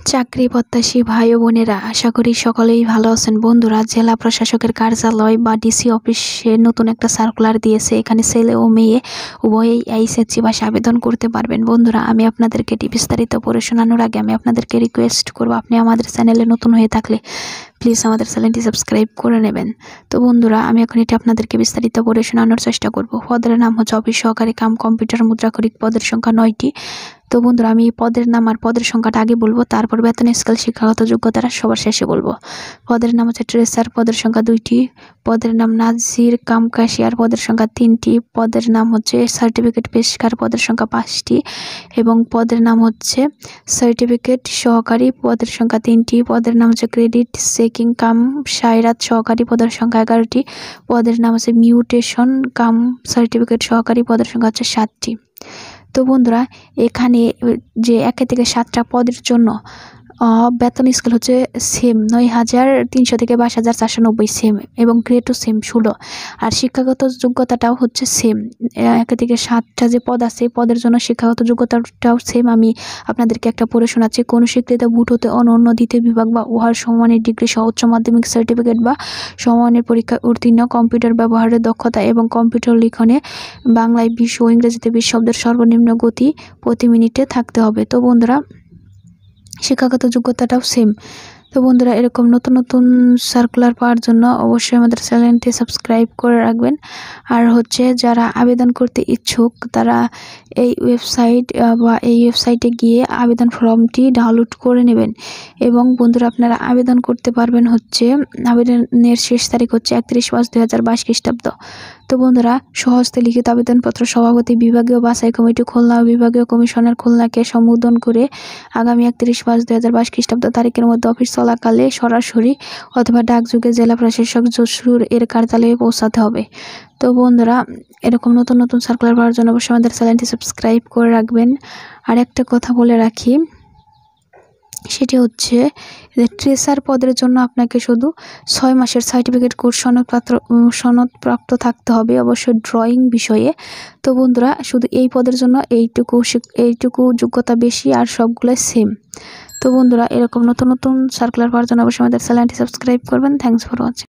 চাকরি প্রত্যাশী ভাই ও বোনেরা, আশা করি সকলেই ভালো আছেন। বন্ধুরা, জেলা প্রশাসকের কার্যালয় বা ডিসি অফিসে নতুন একটা সার্কুলার দিয়েছে। এখানে ছেলে ও মেয়ে উভয়েই এইচএসসি পাশে আবেদন করতে পারবেন। বন্ধুরা, আমি আপনাদেরকে এটি বিস্তারিত পড়ে শোনানোর আগে আমি আপনাদেরকে রিকোয়েস্ট করব, আপনি আমাদের চ্যানেলে নতুন হয়ে থাকলে প্লিজ আমাদের চ্যানেলটি সাবস্ক্রাইব করে নেবেন। তো বন্ধুরা, আমি এখন এটি আপনাদেরকে বিস্তারিত পড়ে শোনানোর চেষ্টা করব। পদের নাম হচ্ছে অফিস সহকারী কাম কম্পিউটার মুদ্রাক্ষরিক। পদের সংখ্যা 9টি। তো বন্ধুরা, আমি পদের নাম আর পদের সংখ্যাটা আগে বলবো, তারপর বেতন স্কেল শিক্ষাগত যোগ্যতাটা সবার শেষে বলবো। পদের নাম হচ্ছে ট্রেসার, পদের সংখ্যা 2টি। পদের নাম নাজির কাম ক্যাশিয়ার, পদের সংখ্যা 3টি। পদের নাম হচ্ছে সার্টিফিকেট পেশকার, পদের সংখ্যা 5টি। এবং পদের নাম হচ্ছে সার্টিফিকেট সহকারী, পদের সংখ্যা 3টি। পদের নাম হচ্ছে ক্রেডিট চেকিং কাম সায়রাত সহকারী, পদের সংখ্যা 11টি। পদের নাম হচ্ছে মিউটেশন কাম সার্টিফিকেট সহকারী, পদের সংখ্যা হচ্ছে 7টি। তো বন্ধুরা, এখানে যে 1 থেকে 7টা পদের জন্য বেতন স্কেল হচ্ছে সেম 9,300 থেকে 22,490 সেম, এবং গ্রেডও সেম 16। আর শিক্ষাগত যোগ্যতাটাও হচ্ছে সেম। 1 থেকে 7টা যে পদ আছে, পদের জন্য শিক্ষাগত যোগ্যতাটাও সেম। আমি আপনাদেরকে একটা পড়ে শোনাচ্ছি। কোনো স্বীকৃত বুট হতে অনন্য দ্বিতীয় বিভাগ বা উহার সমমানের ডিগ্রি সহ উচ্চ মাধ্যমিক সার্টিফিকেট বা সমমানের পরীক্ষায় উত্তীর্ণ, কম্পিউটার ব্যবহারের দক্ষতা এবং কম্পিউটার লিখনে বাংলায় 20 ও ইংরেজিতে 20 শব্দের সর্বনিম্ন গতি প্রতি মিনিটে থাকতে হবে। তো বন্ধুরা, শিক্ষাগত যোগ্যতাটাও সেম। তো বন্ধুরা, এরকম নতুন নতুন সার্কুলার পাওয়ার জন্য অবশ্যই আমাদের চ্যানেলটি সাবস্ক্রাইব করে রাখবেন। আর হচ্ছে যারা আবেদন করতে ইচ্ছুক, তারা এই ওয়েবসাইটে গিয়ে আবেদন ফর্মটি ডাউনলোড করে নেবেন। এবং বন্ধুরা, আপনারা আবেদন করতে পারবেন হচ্ছে, আবেদনের শেষ তারিখ হচ্ছে 31/5/2022 খ্রিস্টাব্দ। তো বন্ধুরা, সহজতে লিখিত আবেদনপত্র সভাপতি বিভাগীয় বাছাই কমিটি খুলনা ও বিভাগীয় কমিশনার খুলনাকে সম্বোধন করে আগামী 31/5/2022 খ্রিস্টাব্দ তারিখের মধ্যে অফিস চলাকালে সরাসরি অথবা ডাকযোগে জেলা প্রশাসক যশোর এর কার্যালয়ে পৌঁছাতে হবে। তো বন্ধুরা, এরকম নতুন নতুন সার্কুলার পাওয়ার জন্য অবশ্যই আমাদের চ্যানেলটি সাবস্ক্রাইব করে রাখবেন। আর একটা কথা বলে রাখি, সেটি হচ্ছে যে ট্রেসার পদের জন্য আপনাকে শুধু 6 মাসের সার্টিফিকেট কোর্স সনদপ্রাপ্ত থাকতে হবে, অবশ্যই ড্রয়িং বিষয়ে। তো বন্ধুরা, শুধু এই পদের জন্য এইটুকু যোগ্যতা বেশি, আর সবগুলো সেম। তো বন্ধুরা, এরকম নতুন নতুন সার্কুলার পাওয়ার জন্য অবশ্যই আমাদের চ্যানেলটি সাবস্ক্রাইব করবেন। Thanks for watching.